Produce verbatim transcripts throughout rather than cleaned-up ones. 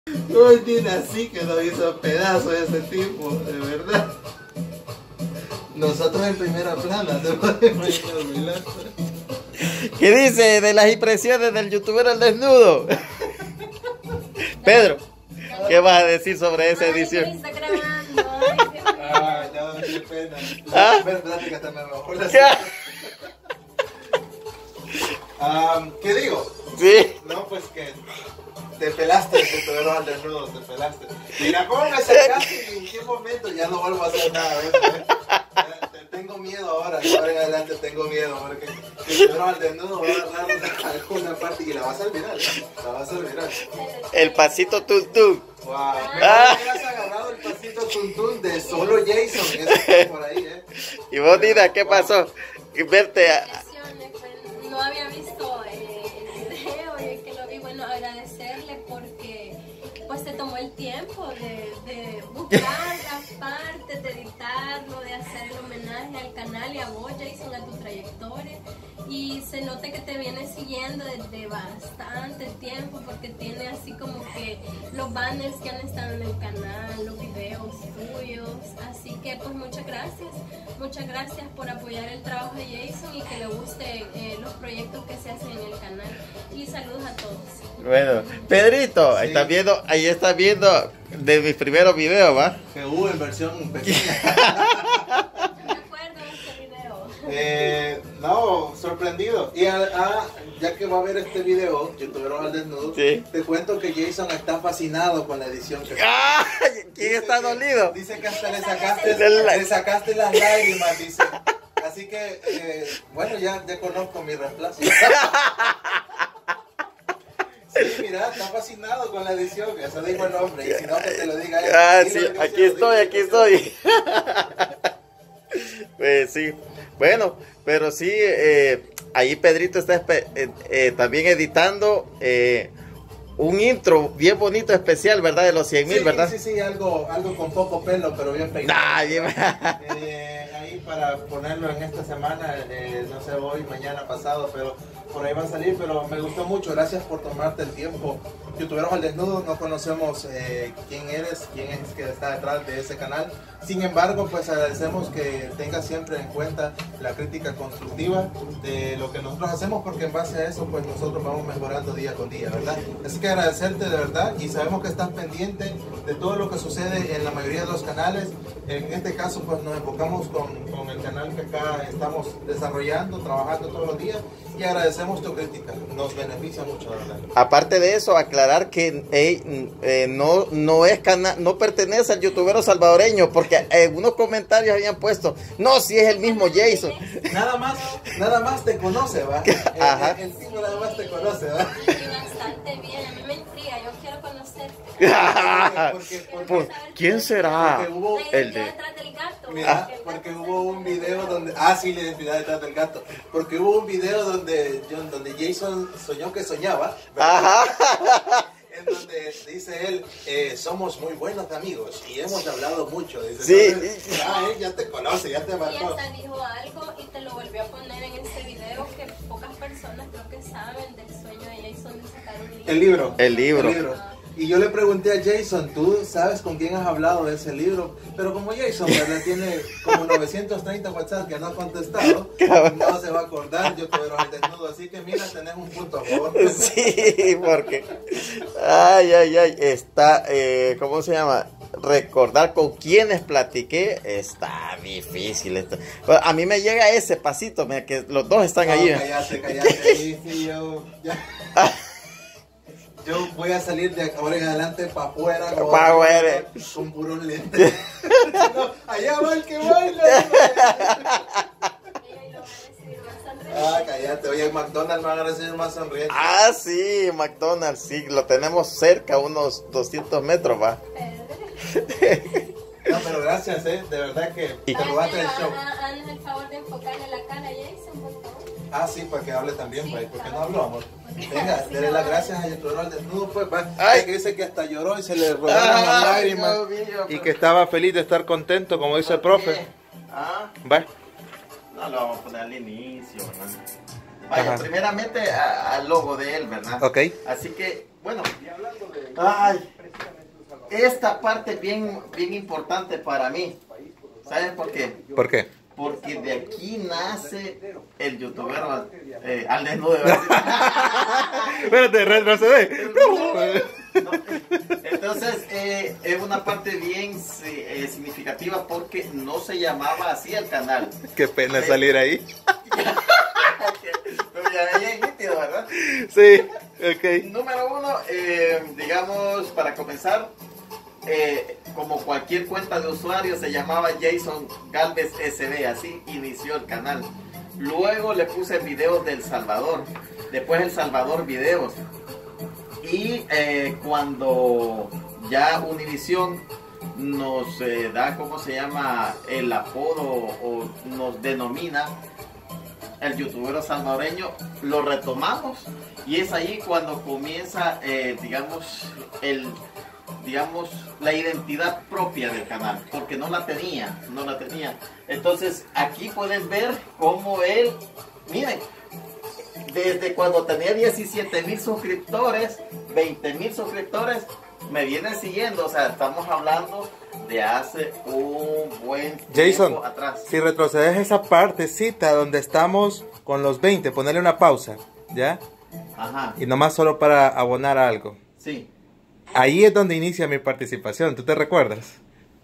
No tiene así que nos hizo pedazo ese tipo, de verdad. Nosotros en primera plana, te podemos imaginar. ¿Qué dice de las impresiones del youtuber al desnudo? Pedro, ¿qué vas a decir sobre esa edición? Ay, está grabando. Ay, Dios mío. Ah, ya, qué pena. ¿Ah? Espérate que hasta me bajó la um, ¿Qué digo? Sí. No, pues que te pelaste, que te vieron al desnudo, te pelaste. Mira cómo me acercaste y en qué momento ya no vuelvo a hacer nada de eso, ¿eh? Tengo miedo ahora, de ahora en adelante tengo miedo, porque si te vieron al desnudo va a agarrar alguna parte y la vas a olvidar, la vas a olvidar. El pasito tum-tum. Wow, Ah. mejor hubieras agarrado el pasito tuntún de solo Jason, eso está por ahí, ¿eh? Y vos, Nina, ¿qué pasó? Verte a... Impresiones, pues, no había visto eh, el video y el que lo vi, bueno, agradecerle porque pues se tomó el tiempo de, de buscar las partes, de editarlo, de hacer el homenaje al canal y a vos, Jason, a tu trayectoria. Y se nota que te viene siguiendo desde bastante tiempo porque tiene así como que los banners que han estado en el canal, los videos tuyos. Así que pues muchas gracias, muchas gracias por apoyar el trabajo de Jason y que le gusten eh, los proyectos que se hacen en el canal. Y saludos a todos. Bueno, Pedrito, ahí Sí. estás viendo, ahí estás viendo de mis primeros videos, ¿va? Que hubo en versión pequeña. Yo me acuerdo de este video. Eh, no, sorprendido. Y a, a- ya que va a ver este video, youtuberos al desnudo, Sí. te cuento que Jason está fascinado con la edición que ¡Ay! ¿Quién está que- dolido? Dice que hasta le sacaste, Del- le sacaste las lágrimas, dice. Así que, eh, bueno, ya, ya conozco mi reemplazo. Sí, mira, está fascinado con la edición, eso dijo el hombre, y si no, que te lo diga él. Ah, Dile sí, que aquí se lo estoy, diga, aquí que se lo estoy. Pues sí, bueno, pero sí, eh, ahí Pedrito está espe- eh, eh, también editando eh, un intro bien bonito, especial, ¿verdad? De los cien mil, Sí, ¿verdad? sí, sí, algo, algo con poco pelo, pero bien peinado. Nah, bien- Eh, ahí para ponerlo en esta semana, eh, no sé, hoy, mañana, pasado, pero por ahí va a salir, pero me gustó mucho, gracias por tomarte el tiempo. Youtuberos al desnudo, no conocemos eh, quién eres, quién es que está detrás de ese canal. Sin embargo, pues agradecemos que tengas siempre en cuenta la crítica constructiva de lo que nosotros hacemos, porque en base a eso, pues nosotros vamos mejorando día con día, ¿verdad? Así que agradecerte de verdad y sabemos que estás pendiente de todo lo que sucede en la mayoría de los canales. En este caso, pues nos enfocamos con, con el canal que acá estamos desarrollando, trabajando todos los días y agradecemos tu crítica. Nos beneficia mucho, de verdad. Aparte de eso, aclarar que eh, eh, no, no, es cana no pertenece al youtubero salvadoreño, porque en unos comentarios habían puesto, no, si es el mismo Jason. Nada más, nada más te conoce, ¿va? El, Ajá. el, el tipo nada más te conoce, ¿va? Y bastante bien, a mí me intriga, yo quiero conocerte. Porque, porque, Pues, ¿quién será? Porque hubo- La el identidad de- detrás del gato. Mira, el gato porque es hubo un el- video donde... Ah, sí, la identidad detrás del gato. Porque hubo un video donde, donde Jason soñó que soñaba, ¿verdad? Ajá. En donde dice él, eh, somos muy buenos amigos y hemos hablado mucho. Dice, Sí. entonces, ya, él ya te conoce, ya te Y marcó. hasta dijo algo y te lo volvió a poner en este video que pocas personas creo que saben del sueño de Jason de sacar un libro. El libro. El libro. Y yo le pregunté a Jason, ¿tú sabes con quién has hablado de ese libro? Pero como Jason, ¿verdad? Tiene como novecientos treinta WhatsApp que no ha contestado, no se va a acordar, yo te veo al desnudo. Así que mira, tenés un punto a favor. Sí, porque... Ay, ay, ay, está... Eh, ¿cómo se llama? Recordar con quiénes platiqué está difícil. Esto. A mí me llega ese pasito, mira, que los dos están No, ahí. cállate, cállate, ahí sí, yo... ya. Yo voy a salir de ahora en adelante para afuera. como- Pa' afuera. Con puros lentes. No, allá va el que baila. Y lo van a recibir más sonriente. Ah, cállate. Oye, en McDonald's me van a recibir más sonriente. Ah, sí, McDonald's, sí, lo tenemos cerca, unos doscientos metros, va. No, pero gracias, eh. De verdad que Y- te robaste el show. Haznos el favor de enfocarle la cara a Jason, por favor. Ah, sí, para que hable también, Sí, pues. ¿Por qué no claro. habló, amor? Venga, Sí, dele no. las gracias a YouTube al desnudo, pues. Va. Ay. Que dice que hasta lloró y se le rodaron las lágrimas. Dios mío, Y que estaba feliz de estar contento, como dice el profe. Ah, Va. no lo vamos a poner al inicio, ¿verdad? Vaya, Ajá. primeramente a- al logo de él, ¿verdad? Ok. Así que, bueno, y hablando de... Ay. esta parte es bien, bien importante para mí. ¿Sabes por qué? ¿Por qué? Porque de aquí nace el youtuber eh, al desnudo. Espérate, retrocede. No, entonces eh, es una parte bien eh, significativa porque no se llamaba así el canal. Qué pena salir ahí. Pero ya es nítido, ¿verdad? Sí, ok. Número uno, eh, digamos, para comenzar, eh, como cualquier cuenta de usuario, se llamaba Jason Galvez S B, así inició el canal. Luego le puse videos del Salvador, después El Salvador Videos. Y eh, cuando ya Univision nos eh, da, ¿cómo se llama?, el apodo o nos denomina el youtuber salvadoreño, lo retomamos y es ahí cuando comienza, eh, digamos, el, digamos, la identidad propia del canal, porque no la tenía, no la tenía. Entonces aquí pueden ver cómo él, miren, desde cuando tenía diecisiete mil suscriptores, veinte mil suscriptores, me vienen siguiendo, o sea, estamos hablando de hace un buen Jason, tiempo atrás. si retrocedes esa partecita donde estamos con los veinte, ponerle una pausa, ¿ya? Ajá. Y nomás solo para abonar algo. Sí. Ahí es donde inicia mi participación, ¿tú te recuerdas?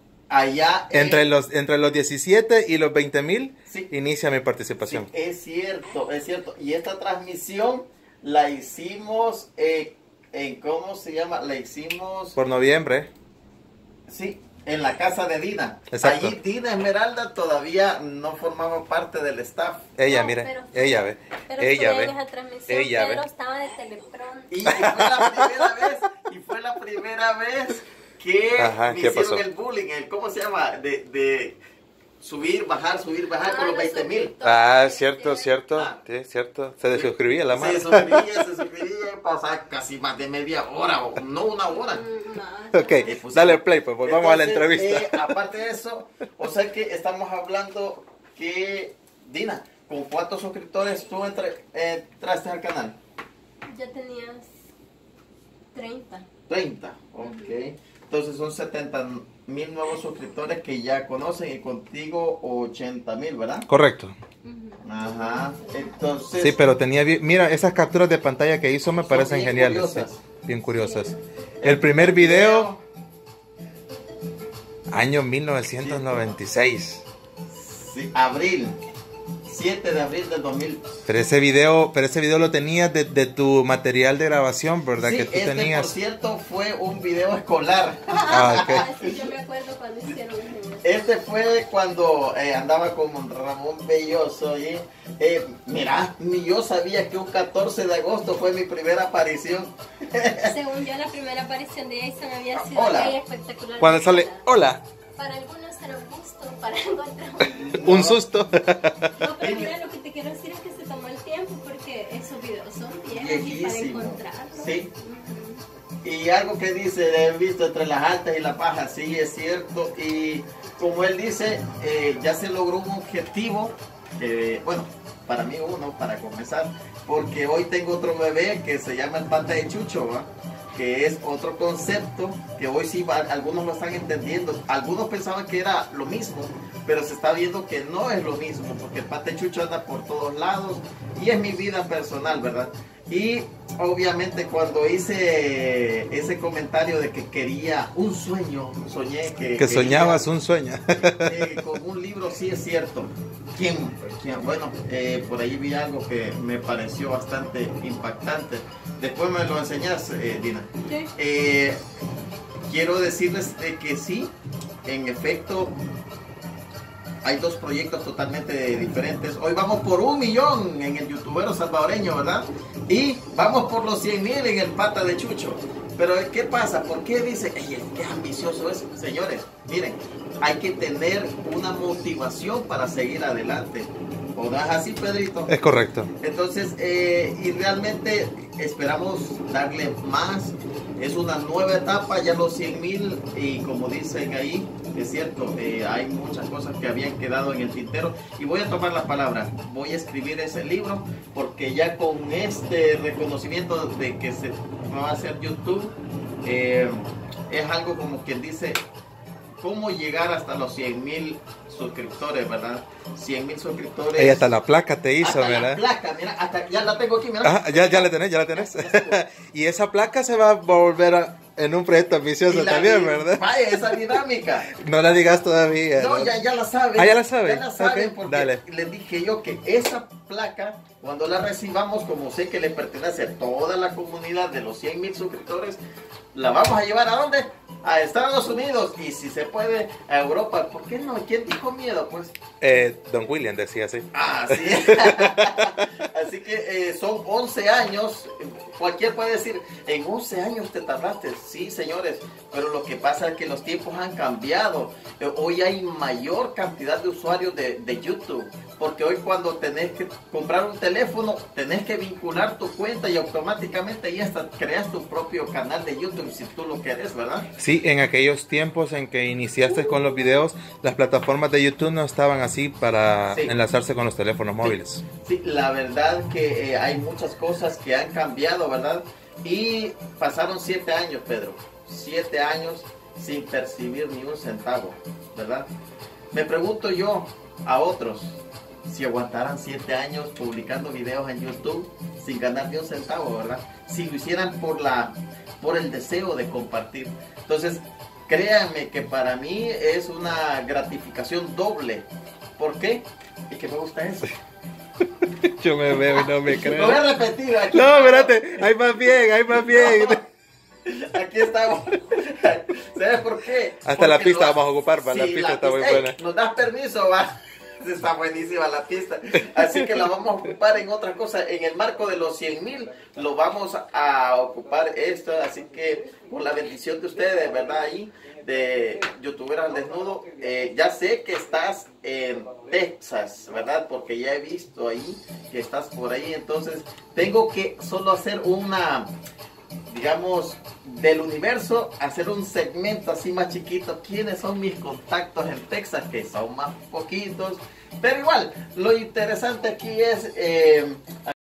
Allá Entre en- los, entre los diecisiete y los veinte mil Sí. inicia mi Sí, participación. es cierto, es cierto. Y esta transmisión la hicimos eh, en, ¿cómo se llama? La hicimos, Por noviembre. sí, en la casa de Dina. Exacto. Allí Dina Esmeralda todavía no formaba parte del staff. Ella, No, mire, pero- ella ve, Pero ella estuve en ve, esa transmisión, ella pero ve. estaba de telepron. Y, y fue la primera vez, y fue la primera vez que Ajá, me ¿qué hicieron pasó? el bullying, el, ¿cómo se llama? De, de subir, bajar, subir, bajar con Ah, los los veinte mil. suscriptores. Ah, cierto, cierto, Ah. sí, cierto. Se desuscribía la Se madre. suscribía, se suscribía y pasaba casi más de media hora, o no una hora. Mm, no, Ok, Eh, pues, dale play, pues volvamos a la entonces, entrevista. eh, aparte de eso, o sea que estamos hablando que, Dina, ¿con cuántos suscriptores tú entre- eh, entraste al canal? Ya tenías treinta. treinta, ok. Entonces son setenta mil nuevos suscriptores que ya conocen y contigo ochenta mil, ¿verdad? Correcto. Ujú. Ajá, entonces... Sí, pero tenía bien, mira, esas capturas de pantalla que hizo me Son parecen bien geniales, curiosas. sí, bien curiosas. El primer video, año mil novecientos noventa y seis. Sí, abril, siete de abril del dos mil. Pero ese video, pero ese video lo tenías de, de tu material de grabación, ¿verdad? Sí, Que tú este, por tenías. cierto, fue un video escolar. Ah, ok. Ah, sí, yo me acuerdo cuando hicieron ese video. Este fue cuando eh, andaba con Ramón Belloso y eh, mira, ni yo sabía que un catorce de agosto fue mi primera aparición. Según yo, la primera aparición de Jason había sido Hola. muy espectacular. Cuando sale, hola, Para algunos era un gusto, para otros. un susto. No, pero mira, lo que te quiero decir es que se tomó el tiempo porque esos videos son viejos y para Viejísimo. encontrarlos. Sí. Ujú. Y algo que dice, he visto entre las altas y la baja, sí, es cierto. Y como él dice, eh, ya se logró un objetivo, eh, bueno, para mí uno, para comenzar, porque hoy tengo otro bebé que se llama el pata de chucho, ¿va? Que es otro concepto que hoy sí va- algunos lo están entendiendo. Algunos pensaban que era lo mismo, pero se está viendo que no es lo mismo, porque el pata de chucho anda por todos lados y es mi vida personal, ¿verdad? Y obviamente cuando hice ese comentario de que quería un sueño, soñé que... Que quería, soñabas un sueño. eh, con un libro, sí es cierto. ¿Quién? ¿Quién? Bueno, eh, por ahí vi algo que me pareció bastante impactante. Después me lo enseñas, eh, Dina. Sí. Eh, quiero decirles de que sí, en efecto, hay dos proyectos totalmente diferentes. Hoy vamos por un millón en el youtubero salvadoreño, ¿verdad? Y vamos por los cien mil en el pata de chucho. Pero ¿qué pasa? ¿Por qué dice, ey, qué ambicioso es? Señores, miren, hay que tener una motivación para seguir adelante. ¿O das así, Pedrito? Es correcto. Entonces, eh, y realmente esperamos darle más. Es una nueva etapa, ya los cien mil, y como dicen ahí, es cierto, eh, hay muchas cosas que habían quedado en el tintero. Y voy a tomar la palabra, voy a escribir ese libro, porque ya con este reconocimiento de que se va a hacer YouTube, eh, es algo como quien dice, ¿cómo llegar hasta los cien mil suscriptores, verdad? cien mil suscriptores. Ella hasta la placa te hizo, hasta ¿verdad? La placa, mira, hasta ya la tengo aquí, mira. Ajá, ya, ya la tenés, ya la tenés. Y esa placa se va a volver a, en un proyecto ambicioso también, ¿verdad? Vaya, esa dinámica. No la digas todavía. No, ya, ya la saben. Ah, ya la saben. Ya la saben Ok, porque dale. les dije yo que esa placa, cuando la recibamos, como sé que le pertenece a toda la comunidad de los cien mil suscriptores, la vamos a llevar a ¿dónde? A Estados Unidos y si se puede a Europa. ¿Por qué no? ¿Quién dijo miedo? Pues Eh, Don William decía así. ah, sí. Así que eh, son once años. Cualquier puede decir, en once años te tardaste. Sí, señores, pero lo que pasa es que los tiempos han cambiado. Eh, Hoy hay mayor cantidad de usuarios de, de YouTube. Porque hoy cuando tenés que comprar un teléfono, tenés que vincular tu cuenta y automáticamente ya hasta creas tu propio canal de YouTube si tú lo querés, ¿verdad? Sí, en aquellos tiempos en que iniciaste con los videos, las plataformas de YouTube no estaban así para Sí. enlazarse con los teléfonos móviles. Sí, la verdad que eh, hay muchas cosas que han cambiado, ¿verdad? Y pasaron siete años, Pedro. Siete años sin percibir ni un centavo, ¿verdad? Me pregunto yo a otros si aguantaran siete años publicando videos en YouTube sin ganar ni un centavo, ¿verdad? Si lo hicieran por la, por el deseo de compartir. Entonces, créanme que para mí es una gratificación doble. ¿Por qué? Y que me gusta eso. Yo me veo y no me Lo creo. voy a repetir. Aquí No, espérate, hay más bien, hay más bien. Aquí estamos. ¿Sabes por qué? Hasta Porque la pista lo- vamos a ocupar, va, la Sí, pista está muy Ey, buena. ¿nos das permiso, va? Está buenísima la pista. Así que la vamos a ocupar en otra cosa. En el marco de los cien mil lo vamos a ocupar esto. Así que por la bendición de ustedes, ¿verdad? Ahí de youtuber al desnudo. Eh, ya sé que estás en Texas, ¿verdad? Porque ya he visto ahí que estás por ahí. Entonces tengo que solo hacer una, digamos, del universo, hacer un segmento así más chiquito. ¿Quiénes son mis contactos en Texas? Que son más poquitos. Pero igual, lo interesante aquí es... Eh,